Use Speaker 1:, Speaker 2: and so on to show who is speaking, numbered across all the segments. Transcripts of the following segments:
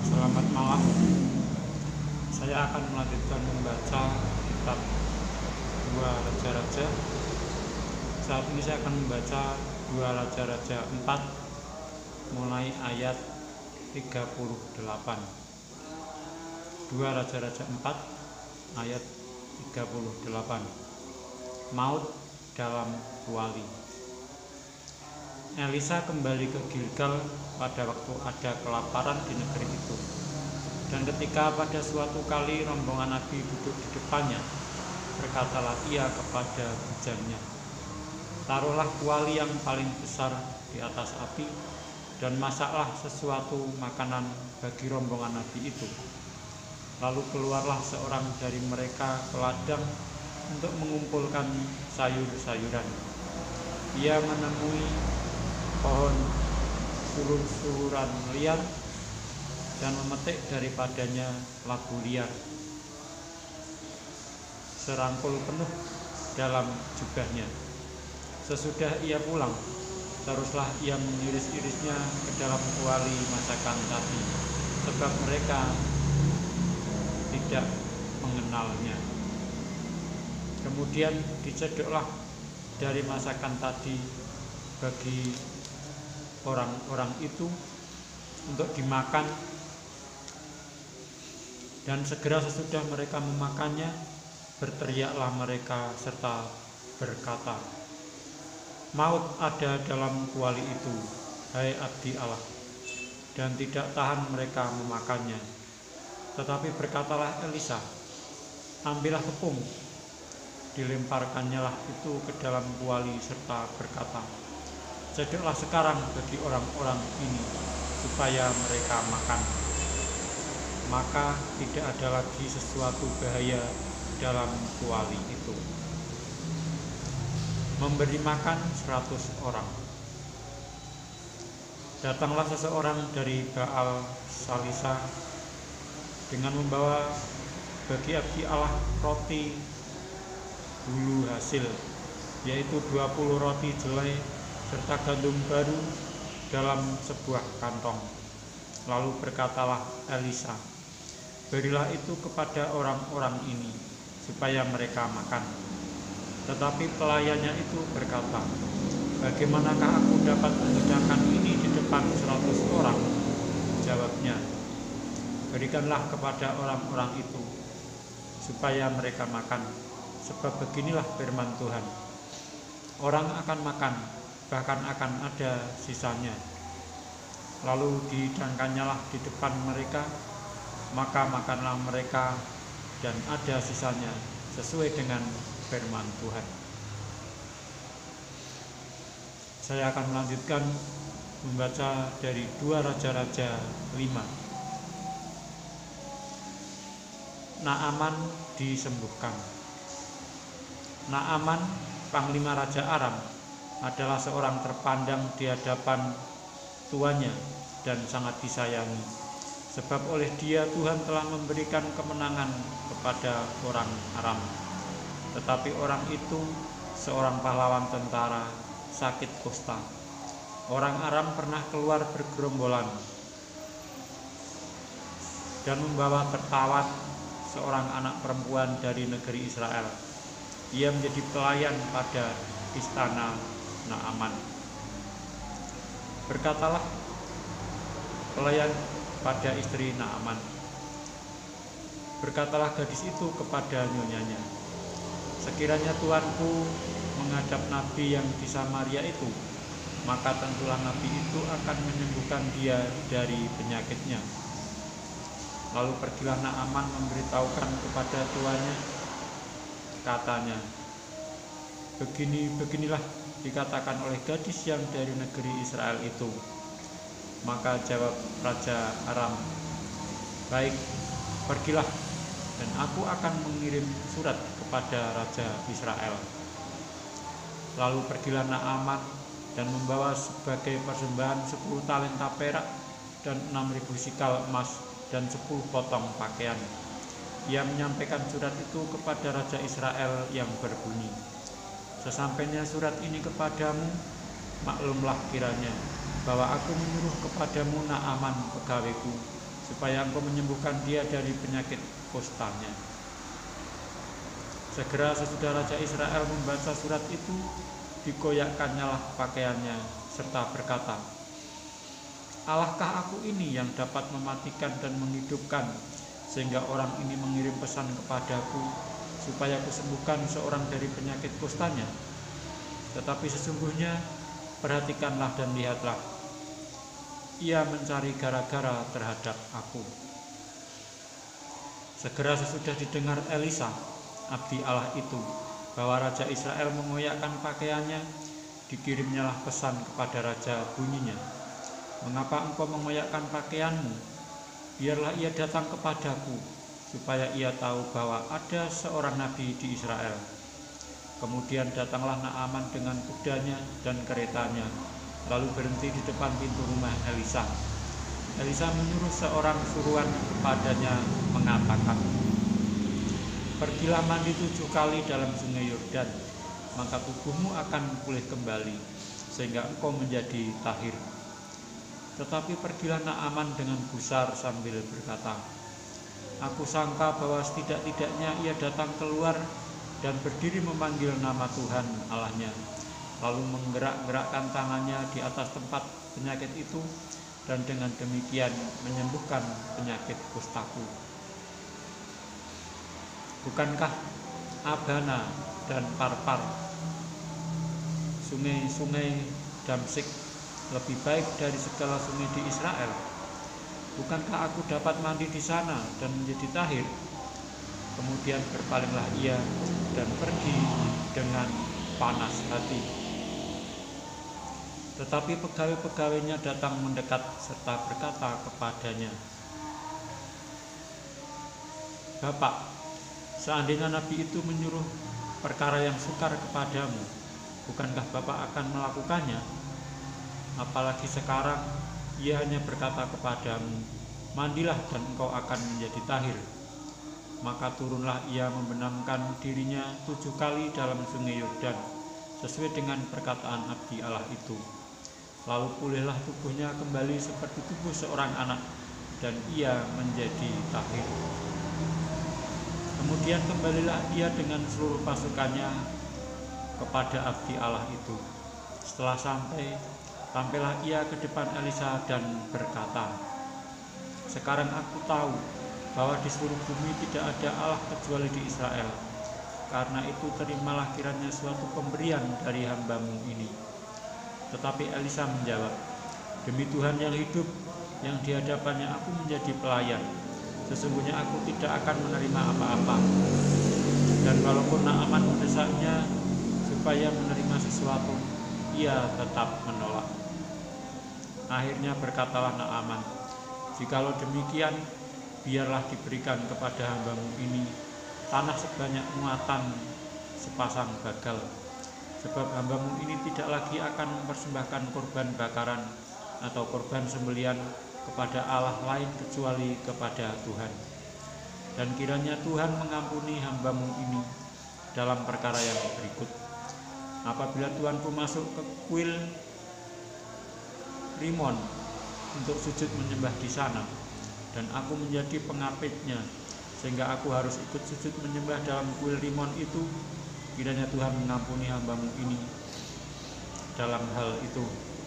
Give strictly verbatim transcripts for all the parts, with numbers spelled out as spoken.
Speaker 1: Selamat malam. Saya akan melanjutkan membaca kitab Dua Raja-Raja. Saat ini saya akan membaca Dua Raja-Raja empat mulai ayat tiga puluh delapan. Dua Raja-Raja empat ayat tiga puluh delapan. Maut dalam kuali. Elisa kembali ke Gilgal pada waktu ada kelaparan di negeri itu. Dan ketika pada suatu kali rombongan nabi duduk di depannya, berkatalah ia kepada bujannya, "Taruhlah kuali yang paling besar di atas api, dan masaklah sesuatu makanan bagi rombongan nabi itu." Lalu keluarlah seorang dari mereka ke ladang untuk mengumpulkan sayur-sayuran. Ia menemui pohon sulur-suluran liar dan memetik daripadanya labu liar serangkul penuh dalam jubahnya. Sesudah ia pulang, teruslah ia mengiris-irisnya ke dalam kuali masakan tadi, sebab mereka tidak mengenalnya. Kemudian dicedoklah dari masakan tadi bagi orang-orang itu untuk dimakan, dan segera sesudah mereka memakannya, berteriaklah mereka serta berkata, "Maut ada dalam kuali itu, hai abdi Allah," dan tidak tahan mereka memakannya. Tetapi berkatalah Elisa, "Ambillah tepung." Dilemparkannyalah itu ke dalam kuali serta berkata, "Cedoklah sekarang bagi orang-orang ini supaya mereka makan." Maka tidak ada lagi sesuatu bahaya dalam kuali itu. Memberi makan seratus orang. Datanglah seseorang dari Baal Salisa dengan membawa bagi abdi Allah roti bulu hasil, yaitu dua puluh roti jelai serta gandum baru dalam sebuah kantong. Lalu berkatalah Elisa, "Berilah itu kepada orang-orang ini supaya mereka makan." Tetapi pelayannya itu berkata, "Bagaimanakah aku dapat menghidangkan ini di depan seratus orang?" Jawabnya, "Berikanlah kepada orang-orang itu supaya mereka makan, sebab beginilah firman Tuhan, orang akan makan, bahkan akan ada sisanya." Lalu dihidangkannyalah di depan mereka, maka makanlah mereka, dan ada sisanya sesuai dengan firman Tuhan. Saya akan melanjutkan membaca dari Dua Raja-Raja lima. Naaman disembuhkan. Naaman, panglima Raja Aram, adalah seorang terpandang di hadapan tuannya dan sangat disayangi, sebab oleh dia Tuhan telah memberikan kemenangan kepada orang Aram. Tetapi orang itu, seorang pahlawan tentara, sakit kusta. Orang Aram pernah keluar bergerombolan dan membawa tertawat seorang anak perempuan dari negeri Israel. Ia menjadi pelayan pada istana Naaman. Berkatalah pelayan pada istri Naaman, berkatalah gadis itu kepada nyonyanya, "Sekiranya tuanku menghadap nabi yang di Samaria itu, maka tentulah nabi itu akan menyembuhkan dia dari penyakitnya." Lalu pergilah Naaman memberitahukan kepada tuannya, katanya, "Begini, beginilah dikatakan oleh gadis yang dari negeri Israel itu." Maka jawab Raja Aram, "Baik, pergilah, dan aku akan mengirim surat kepada Raja Israel." Lalu pergilah Naaman dan membawa sebagai persembahan sepuluh talenta perak dan enam ribu sikal emas dan sepuluh potong pakaian. Ia menyampaikan surat itu kepada Raja Israel yang berbunyi, "Sesampainya surat ini kepadamu, maklumlah kiranya bahwa aku menyuruh kepadamu Naaman pegawaiku supaya engkau menyembuhkan dia dari penyakit kustanya. Segera sesudah Raja Israel membaca surat itu, dikoyakkannyalah pakaiannya serta berkata, Allahkah aku ini yang dapat mematikan dan menghidupkan, sehingga orang ini mengirim pesan kepadaku supaya kusembuhkan seorang dari penyakit kustanya? Tetapi sesungguhnya perhatikanlah dan lihatlah, ia mencari gara-gara terhadap aku. Segera sesudah didengar Elisa, abdi Allah itu, bahwa Raja Israel mengoyakkan pakaiannya, dikirimnyalah pesan kepada raja bunyinya, mengapa engkau mengoyakkan pakaianmu? Biarlah ia datang kepadaku, supaya ia tahu bahwa ada seorang nabi di Israel. Kemudian datanglah Naaman dengan kudanya dan keretanya, lalu berhenti di depan pintu rumah Elisa. Elisa menyuruh seorang suruhan kepadanya mengatakan, pergilah mandi tujuh kali dalam sungai Yordan, maka tubuhmu akan pulih kembali, sehingga engkau menjadi tahir. Tetapi pergilah Naaman dengan gusar sambil berkata, aku sangka bahwa setidak-tidaknya ia datang keluar dan berdiri memanggil nama Tuhan Allahnya, lalu menggerak-gerakkan tangannya di atas tempat penyakit itu, dan dengan demikian menyembuhkan penyakit kustaku. Bukankah Abana dan Parpar, sungai-sungai Damsik, lebih baik dari segala sungai di Israel? Bukankah aku dapat mandi di sana dan menjadi tahir? Kemudian berpalinglah ia dan pergi dengan panas hati. Tetapi pegawai-pegawainya datang mendekat serta berkata kepadanya, Bapak, seandainya nabi itu menyuruh perkara yang sukar kepadamu, bukankah Bapak akan melakukannya? Apalagi sekarang ia hanya berkata kepadamu, mandilah dan engkau akan menjadi tahir. Maka turunlah ia membenamkan dirinya tujuh kali dalam sungai Yordan, sesuai dengan perkataan abdi Allah itu. Lalu pulihlah tubuhnya kembali seperti tubuh seorang anak, dan ia menjadi tahir. Kemudian kembalilah ia dengan seluruh pasukannya kepada abdi Allah itu. Setelah sampai, tampillah ia ke depan Elisa dan berkata, sekarang aku tahu bahwa di seluruh bumi tidak ada Allah kecuali di Israel. Karena itu terimalah kiranya suatu pemberian dari hambamu ini. Tetapi Elisa menjawab, demi Tuhan yang hidup, yang di hadapannya aku menjadi pelayan, sesungguhnya aku tidak akan menerima apa-apa. Dan walaupun Naaman mendesaknya supaya menerima sesuatu, ia tetap menolak. Akhirnya berkatalah Naaman, jikalau demikian, biarlah diberikan kepada hambamu ini tanah sebanyak muatan sepasang bagal, sebab hambamu ini tidak lagi akan mempersembahkan korban bakaran atau korban sembelian kepada Allah lain kecuali kepada Tuhan. Dan kiranya Tuhan mengampuni hambamu ini dalam perkara yang berikut. Apabila tuanku masuk ke kuil Rimon untuk sujud menyembah di sana, dan aku menjadi pengapitnya, sehingga aku harus ikut sujud menyembah dalam kuil Rimon itu, kiranya Tuhan mengampuni hambamu ini dalam hal itu.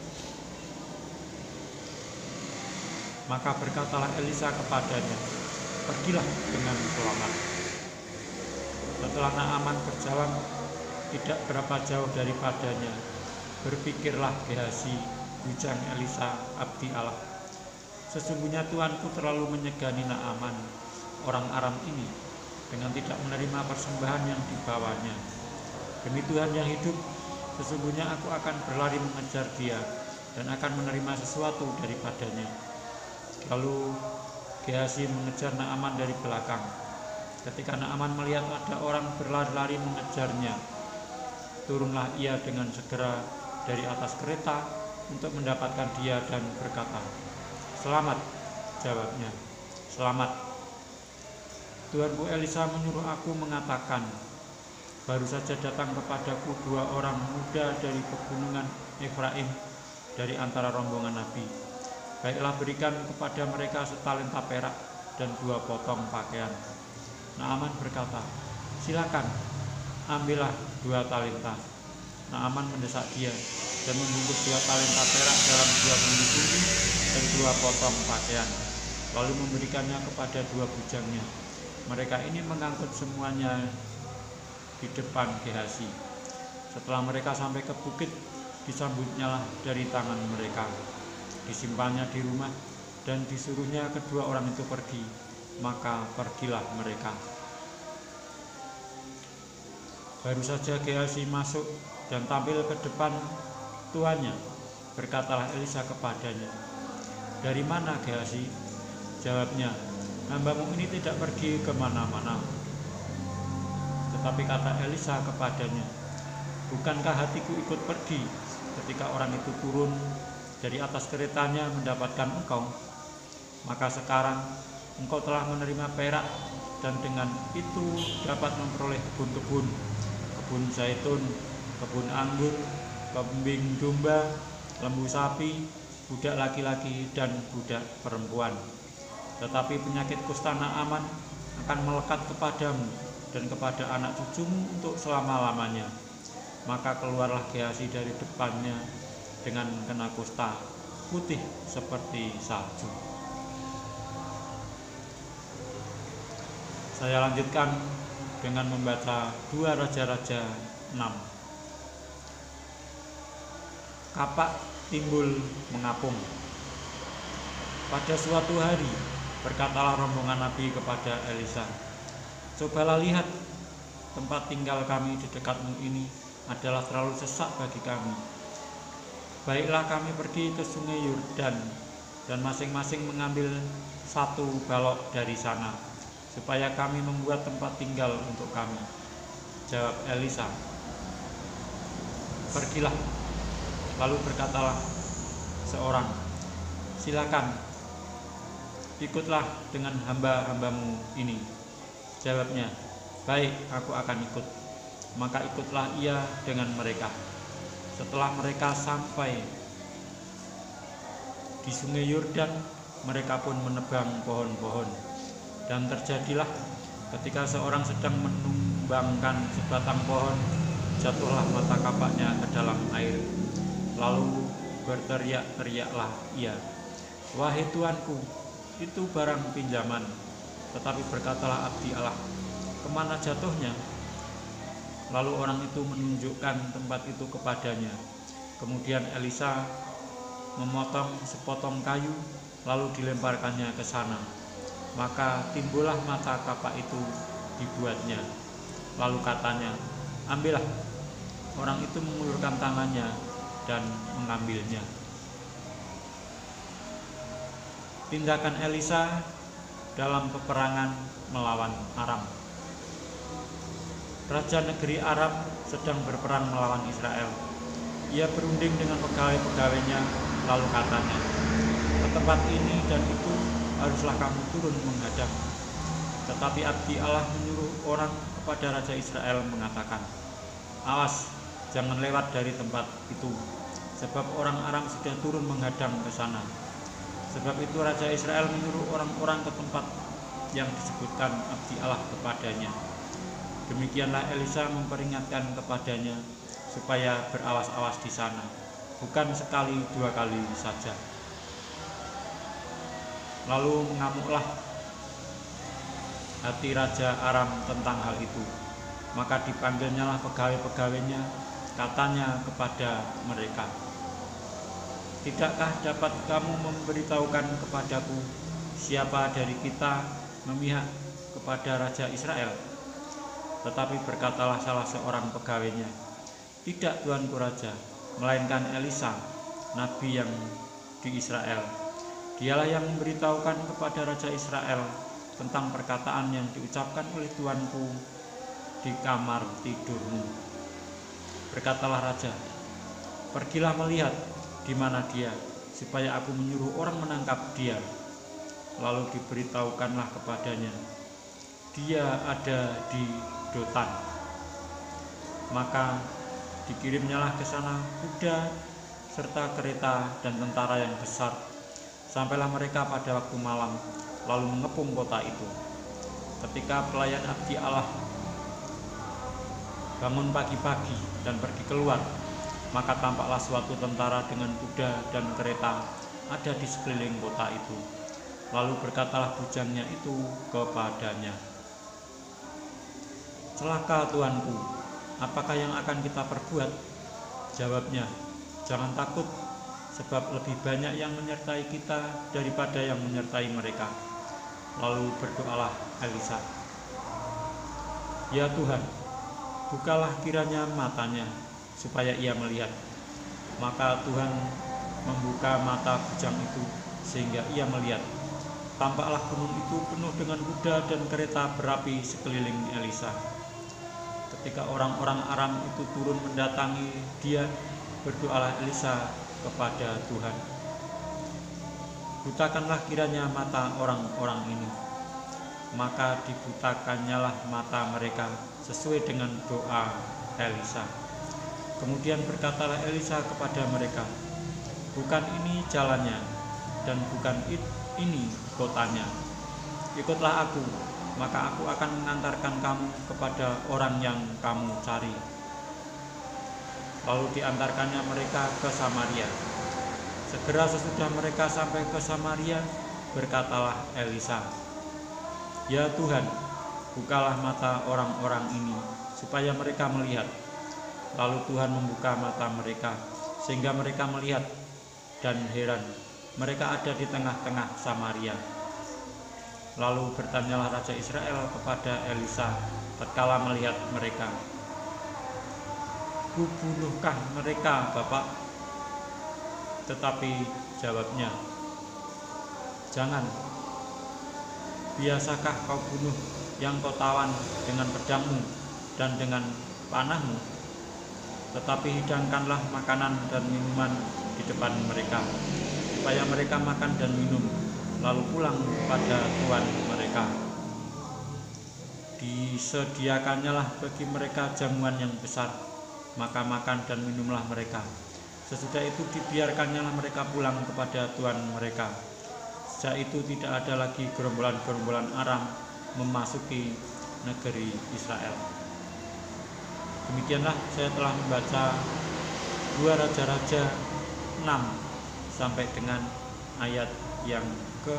Speaker 1: Maka berkatalah Elisa kepadanya, pergilah dengan selamat. Setelah Naaman berjalan tidak berapa jauh daripadanya, berpikirlah Gehazi, bujang Elisa, abdi Allah, sesungguhnya tuanku terlalu menyegani Naaman, orang Aram ini, dengan tidak menerima persembahan yang dibawanya. Demi Tuhan yang hidup, sesungguhnya aku akan berlari mengejar dia, dan akan menerima sesuatu daripadanya. Lalu Gehazi mengejar Naaman dari belakang. Ketika Naaman melihat ada orang berlari-lari mengejarnya, turunlah ia dengan segera dari atas kereta untuk mendapatkan dia dan berkata, selamat, jawabnya, selamat. Tuanku Elisa menyuruh aku mengatakan, baru saja datang kepadaku dua orang muda dari pegunungan Efraim dari antara rombongan nabi. Baiklah, berikan kepada mereka setalenta perak dan dua potong pakaian. Naaman berkata, silakan, ambillah dua talenta. Naaman mendesak dia dan membungkus dua talenta perak dalam dua bungkus bumi dan dua potong pakaian, lalu memberikannya kepada dua bujangnya. Mereka ini mengangkut semuanya di depan Gehazi. Setelah mereka sampai ke bukit, disambutnyalah dari tangan mereka, disimpannya di rumah, dan disuruhnya kedua orang itu pergi. Maka pergilah mereka. Baru saja Gehazi masuk dan tampil ke depan tuannya, berkatalah Elisa kepadanya, dari mana Gehazi? Jawabnya, hambamu ini tidak pergi kemana-mana. Tetapi kata Elisa kepadanya, bukankah hatiku ikut pergi ketika orang itu turun dari atas keretanya mendapatkan engkau? Maka sekarang engkau telah menerima perak, dan dengan itu dapat memperoleh kebun-kebun, kebun zaitun, kebun anggur, kambing domba, lembu sapi, budak laki-laki dan budak perempuan. Tetapi penyakit kusta Naaman akan melekat kepadamu dan kepada anak cucumu untuk selama-lamanya. Maka keluarlah Gehazi dari depannya dengan kena kusta, putih seperti salju. Saya lanjutkan dengan membaca dua Raja-Raja enam. Kapak timbul mengapung. Pada suatu hari, berkatalah rombongan Nabi kepada Elisa, cobalah lihat, tempat tinggal kami di dekatmu ini adalah terlalu sesak bagi kami. Baiklah, kami pergi ke sungai Yordan dan masing-masing mengambil satu balok dari sana, supaya kami membuat tempat tinggal untuk kami. Jawab Elisa, pergilah. Lalu berkatalah seorang, silakan, ikutlah dengan hamba-hambamu ini. Jawabnya, baik, aku akan ikut. Maka ikutlah ia dengan mereka. Setelah mereka sampai di sungai Yordan, mereka pun menebang pohon-pohon. Dan terjadilah ketika seorang sedang menumbangkan sebatang pohon, jatuhlah mata kapaknya ke dalam air. Lalu berteriak-teriaklah ia, wahai tuanku, itu barang pinjaman. Tetapi berkatalah abdi Allah, kemana jatuhnya? Lalu orang itu menunjukkan tempat itu kepadanya. Kemudian Elisa memotong sepotong kayu, lalu dilemparkannya ke sana. Maka timbullah mata kapak itu dibuatnya. Lalu katanya, ambillah. Orang itu mengulurkan tangannya dan mengambilnya. Tindakan Elisa dalam peperangan melawan Aram. Raja negeri Aram sedang berperang melawan Israel. Ia berunding dengan pegawai-pegawainya, lalu katanya, ke tempat ini dan itu haruslah kamu turun menghadap. Tetapi abdi Allah menyuruh orang kepada Raja Israel mengatakan, awas, jangan lewat dari tempat itu, sebab orang Aram sudah turun menghadang ke sana. Sebab itu Raja Israel menyuruh orang-orang ke tempat yang disebutkan abdi Allah kepadanya. Demikianlah Elisa memperingatkan kepadanya supaya berawas-awas di sana, bukan sekali dua kali saja. Lalu mengamuklah hati Raja Aram tentang hal itu. Maka dipanggilnyalah pegawai-pegawainya, katanya kepada mereka, tidakkah dapat kamu memberitahukan kepadaku siapa dari kita memihak kepada Raja Israel? Tetapi berkatalah salah seorang pegawainya, tidak tuanku Raja, melainkan Elisa, nabi yang di Israel. Dialah yang memberitahukan kepada Raja Israel tentang perkataan yang diucapkan oleh tuanku di kamar tidurmu. Berkatalah Raja, pergilah melihat di mana dia, supaya aku menyuruh orang menangkap dia. Lalu diberitahukanlah kepadanya, dia ada di Dotan. Maka dikirimnyalah ke sana kuda serta kereta dan tentara yang besar, Sampailah mereka pada waktu malam, lalu mengepung kota itu. Ketika pelayan abdi Allah bangun pagi-pagi dan pergi keluar, maka tampaklah suatu tentara dengan kuda dan kereta ada di sekeliling kota itu. Lalu berkatalah bujangnya itu kepadanya, "Celaka Tuanku, apakah yang akan kita perbuat?" Jawabnya, "Jangan takut, sebab lebih banyak yang menyertai kita daripada yang menyertai mereka." Lalu berdoalah Elisa, "Ya Tuhan, bukalah kiranya matanya, supaya ia melihat." Maka Tuhan membuka mata bujang itu, sehingga ia melihat. Tampaklah gunung itu penuh dengan kuda dan kereta berapi sekeliling Elisa. Ketika orang-orang Aram itu turun mendatangi dia, berdoalah Elisa kepada Tuhan, "Butakanlah kiranya mata orang-orang ini." Maka dibutakannyalah mata mereka sesuai dengan doa Elisa. Kemudian berkatalah Elisa kepada mereka, "Bukan ini jalannya, dan bukan ini kotanya. Ikutlah aku, maka aku akan mengantarkan kamu kepada orang yang kamu cari." Lalu diantarkannya mereka ke Samaria. Segera sesudah mereka sampai ke Samaria, berkatalah Elisa, "Ya Tuhan, bukalah mata orang-orang ini, supaya mereka melihat." Lalu Tuhan membuka mata mereka, sehingga mereka melihat, dan heran, mereka ada di tengah-tengah Samaria. Lalu bertanyalah Raja Israel kepada Elisa tatkala melihat mereka, "Kubunuhkah mereka, Bapak?" Tetapi jawabnya, "Jangan. Biasakah kau bunuh yang kau tawan dengan pedangmu dan dengan panahmu? Tetapi hidangkanlah makanan dan minuman di depan mereka, supaya mereka makan dan minum, lalu pulang pada tuan mereka." Disediakannyalah bagi mereka jamuan yang besar, maka makan dan minumlah mereka. Sesudah itu dibiarkannyalah mereka pulang kepada tuan mereka. Sejak itu tidak ada lagi gerombolan-gerombolan Aram memasuki negeri Israel. Demikianlah saya telah membaca dua Raja-Raja enam sampai dengan ayat yang ke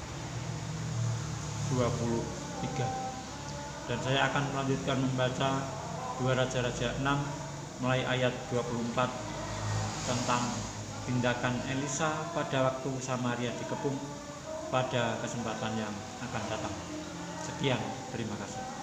Speaker 1: dua puluh tiga. Dan saya akan melanjutkan membaca dua Raja-Raja enam mulai ayat dua puluh empat tentang tindakan Elisa pada waktu Samaria dikepung pada kesempatan yang akan datang. Sekian, terima kasih.